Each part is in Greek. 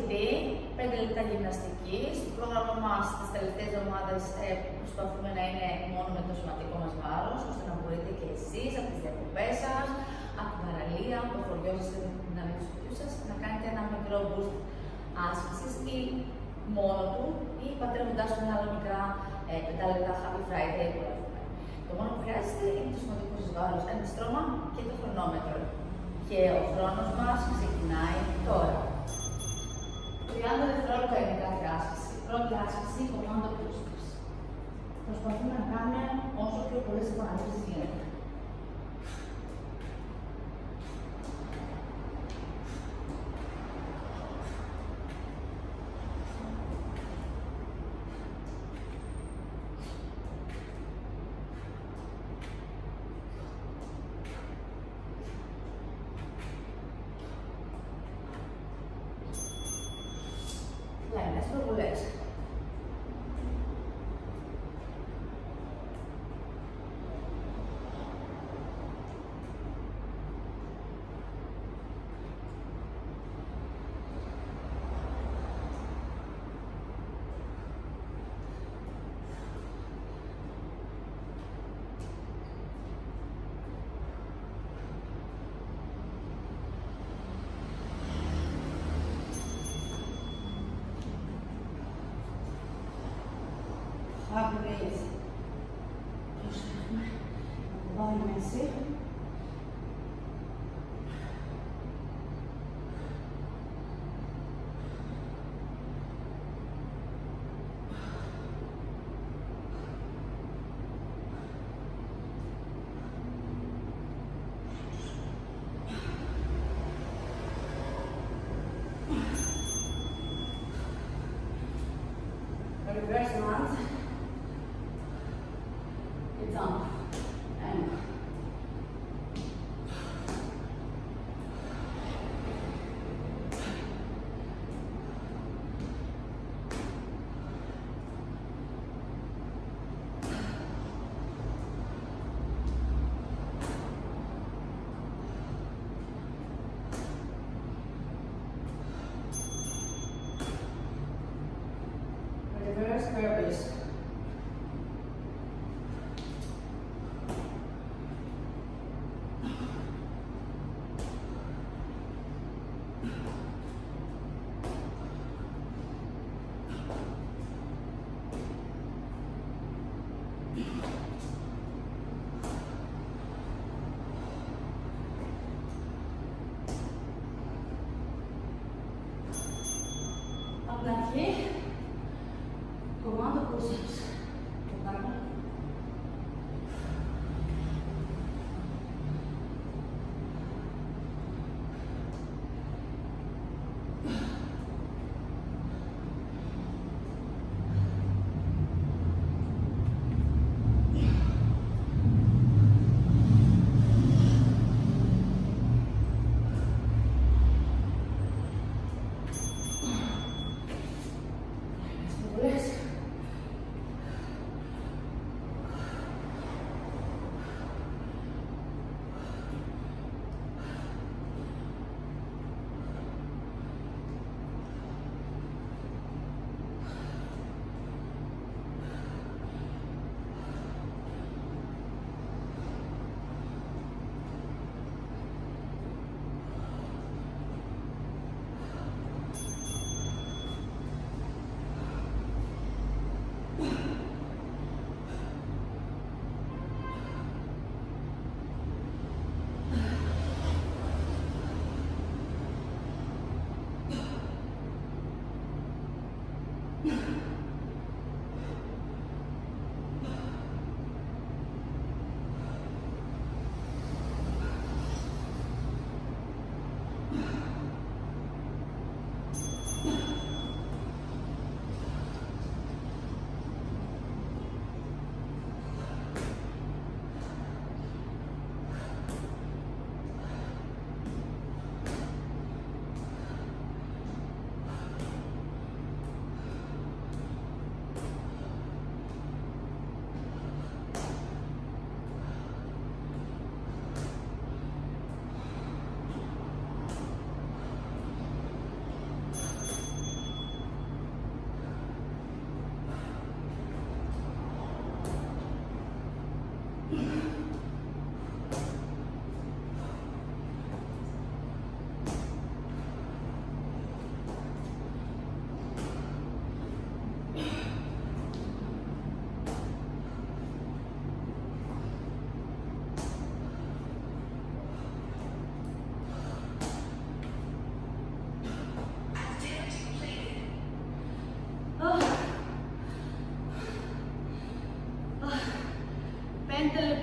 HIIT, 5 λεπτά γυμναστικής. Το πρόγραμμα μας τις τελευταίες εβδομάδες προσπαθούμε να είναι μόνο με το σωματικό μας βάρος, ώστε να μπορείτε και εσείς από τις διακοπές σας, από την παραλία, από το χωριό σας, την αυλή του σπιτιού σας, να κάνετε ένα μικρό boost άσκησης ή μόνο του ή πατρεύοντάς του με άλλα μικρά 5 λεπτά happy Friday που έχουμε. Το μόνο που χρειάζεται είναι το σωματικό σας βάρος, ένα στρώμα και το χρονόμετρο. Και ο χρόνος μας ξεκινάει τώρα. 30 δευτερόλεπτα είναι κάθε άσκηση. Πρώτη άσκηση, commando push-ups. Προσπαθούμε να κάνουμε όσο πιο πολλές επαναλήψεις γίνεται. Λαϊνές προβολές. Άπλες. Προσέχουμε να το βάλουμε έτσι. Reverse lunge. Jump and reverse burpees. Από την αρχή, commando push.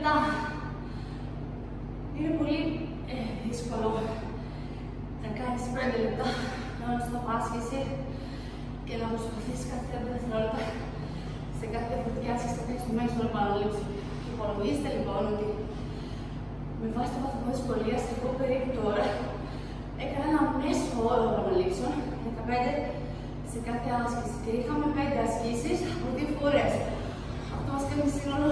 λεπτά. Είναι πολύ δύσκολο να κάνεις 5 λεπτά non-stop άσκηση και να προσπαθήσεις κάθε 30 δευτερόλεπτα σε κάθε διαφορετική άσκηση να κάνεις το μέγιστο επαναλήψη. Υπολογίστε λοιπόν ότι με βάση το βαθμό δυσκολίας, εγώ περίπου τώρα έκανα ένα μέσο όρο επαναλήψεων 15 σε κάθε άσκηση και είχαμε 5 ασκήσεις από 2 φορές. Αυτό μας κάνει σύνολο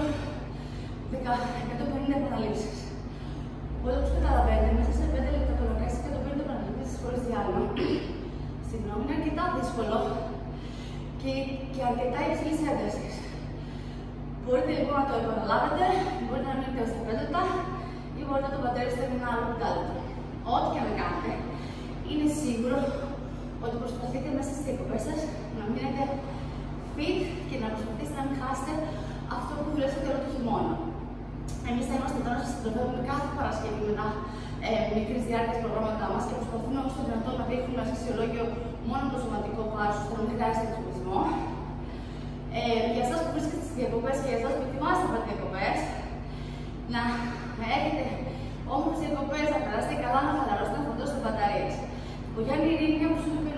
150 επαναλήψεις. Οπότε, όπως καταλαβαίνετε, μέσα σε 5 λεπτά το να κάνεις 150 επαναλήψεις χωρίς διάλειμμα, συγγνώμη, είναι αρκετά δύσκολο και αρκετά υψηλής έντασης. Μπορείτε λοιπόν να το επαναλάβετε, μπορείτε να μείνετε στα 5 λεπτά ή μπορείτε να το πατέρετε με ένα άλλο πεντάλεπτο. Ό,τι και να κάνετε, είναι σίγουρο ότι προσπαθείτε μέσα στις διακοπές σας να μείνετε fit και να προσπαθήσετε να μην χάσετε αυτό που δουλέψατε όλο το χειμώνα. Εμείς θα είμαστε τώρα να σας συντροφεύουμε κάθε Παρασκευή με τα μικρής διάρκειας προγράμματά μας και προσπαθούμε όσο το δυνατόν να δείχνουμε ένα αξιολόγιο μόνο το σωματικό βάρος, ώστε να μην κάνετε εξοπλισμό. Για εσάς που βρίσκεστε στις διακοπές και για εσάς που ετοιμάστε να πάτε διακοπές, να έχετε όμορφες διακοπές, να περάσετε καλά, να χαλαρώσετε, να φορτώσετε μπαταρίες. Ο Γιάννη Ειρήνια που σου είπε